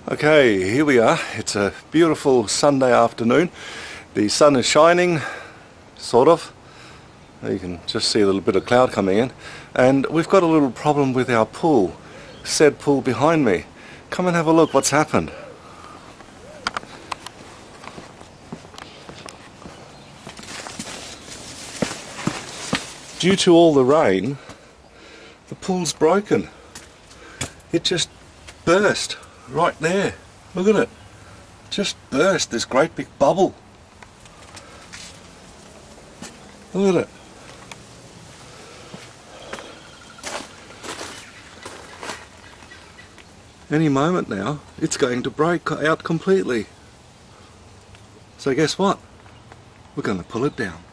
Okay, here we are. It's a beautiful Sunday afternoon. The sun is shining, sort of. You can just see a little bit of cloud coming in. And we've got a little problem with our pool. Said pool behind me. Come and have a look what's happened. Due to all the rain, the pool's broken. It just burst right there. Look at it. Just burst, this great big bubble. Look at it. Any moment now, it's going to break out completely. So guess what? We're going to pull it down.